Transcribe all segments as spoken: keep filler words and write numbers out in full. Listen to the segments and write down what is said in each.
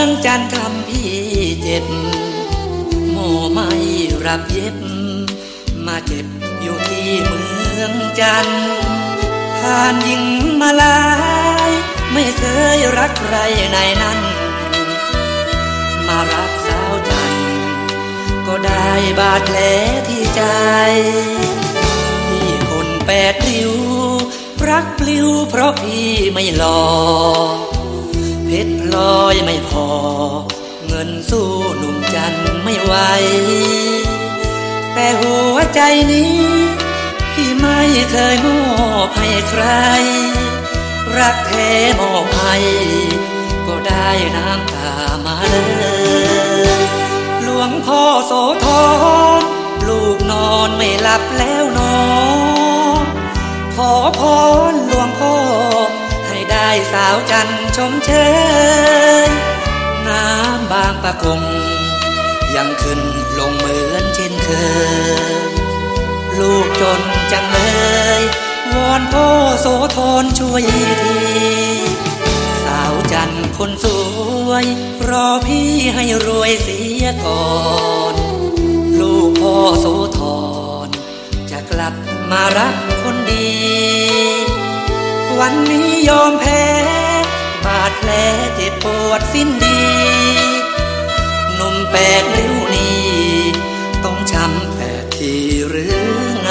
องจันทร์ทำพี่เจ็บหมอไม่รับเย็บมาเจ็บอยู่ที่เมืองจันทร์ผ่านหญิงมาลายไม่เคยรักใครในนั้นมารักสาวจันทร์ก็ได้บาดแผลที่ใจพี่คนแปดริ้วรักปลิวเพราะพี่ไม่หล่อเพชรพลอยไม่พอเงินสู้หนุ่มจันทร์ไม่ไหวแต่หัวใจนี้พี่ไม่เคยมอบให้ใครรักแท้มอบให้ก็ได้น้ำตามาเลยหลวงพ่อโสธรลูกนอนไม่หลับแล้วนอนขอพรหลวงพ่อให้ได้สาวจันทร์ชมเชยน้ำบางปะกงยังขึ้นลงเหมือนเช่นเคยลูกจนจังเลยวอนพ่อโสธรช่วยทีสาวจันทร์คนสวยรอพี่ให้รวยเสียก่อนลูกพ่อโสธรจะกลับมารักคนดีวันนี้ยอมแพ้บาดแผลเจ็บปวดสิ้นดีหนุ่มแปดริ้วนี้ต้องช้ำแปดทีหรือไง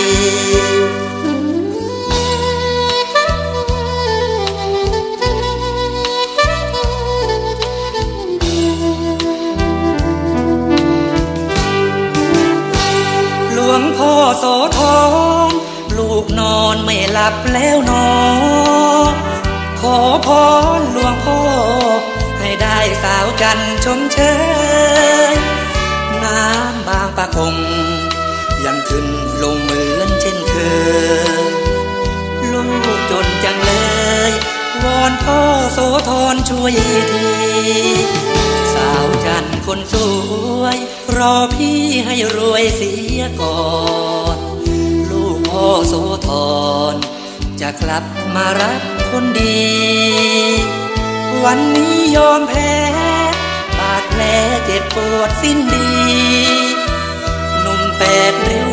หลวงพ่อโสธรลูกนอนไม่หลับแล้วนอนขอพรหลวงพ่อให้ได้สาวจันทร์ชมเชยน้ำบางปะกงยังขึ้นลงเหมือนเช่นเคยลูกจนจังเลยวอนพ่อโสธรช่วยทีสาวจันทร์คนสวยรอพี่ให้รวยเสียก่อนลูกพ่อโสธรจะกลับมารักคนดีวันนี้ยอมแพ้บาดแผลเจ็บปวดสิ้นดีหนุ่มแปดริ้ว